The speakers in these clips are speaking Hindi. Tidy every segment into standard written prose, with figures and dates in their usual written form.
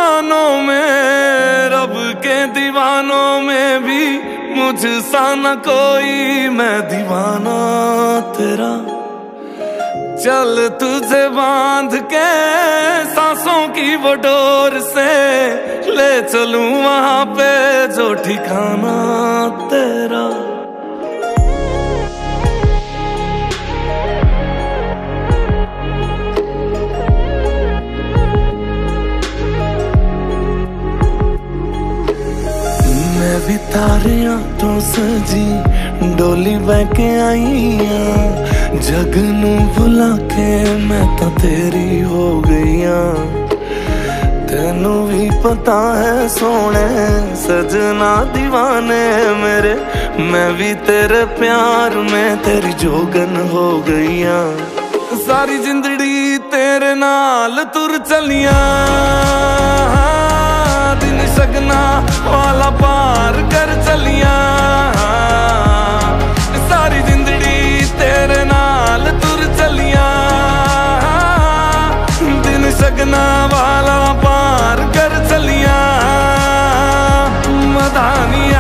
जहानों में, रब के दीवानों में भी मुझसा न कोई, मैं दीवाना तेरा। चल तुझे बांध के सांसों की वो डोर से, ले चलूं वहां पे जो ठिकाना तेरा। मैं भी तारियां तो सजी डोली बह के आई हाँ, जग नू भुला के मैं तो तेरी हो गई हाँ। तेनू भी पता है सोने सजना दीवाने मेरे, मैं भी तेरे प्यार में तेरी जोगन हो गई हाँ। सारी जिंदड़ी तेरे नाल तुर चलिया, दिन सगना वाला पार कर चलिया। सारी जिंदड़ी तेरे नाल तुर चलिया, दिन सगना वाला पार कर चलिया। मदानिया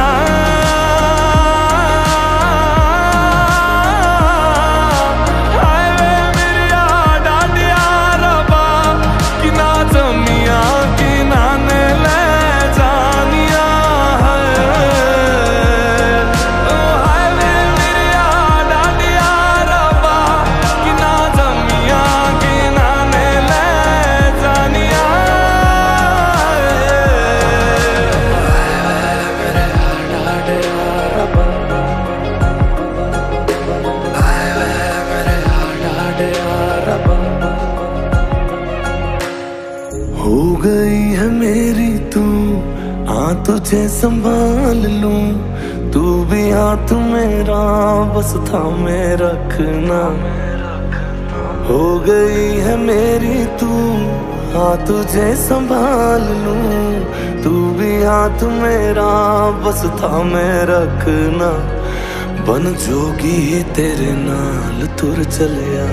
हो गई है मेरी तू, हाँ तुझे संभाल लूं। तू भी हाथ मेरा बस थामे रखना। हो गई है मेरी तू, हाँ तुझे संभाल लूं। तू भी हाथ मेरा बस थामे रखना। बन जोगी तेरे नाल तुर चलिया,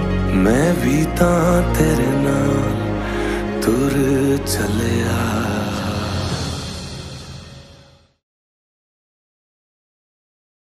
मैं भी तां तेरे नाल तुर चलिया।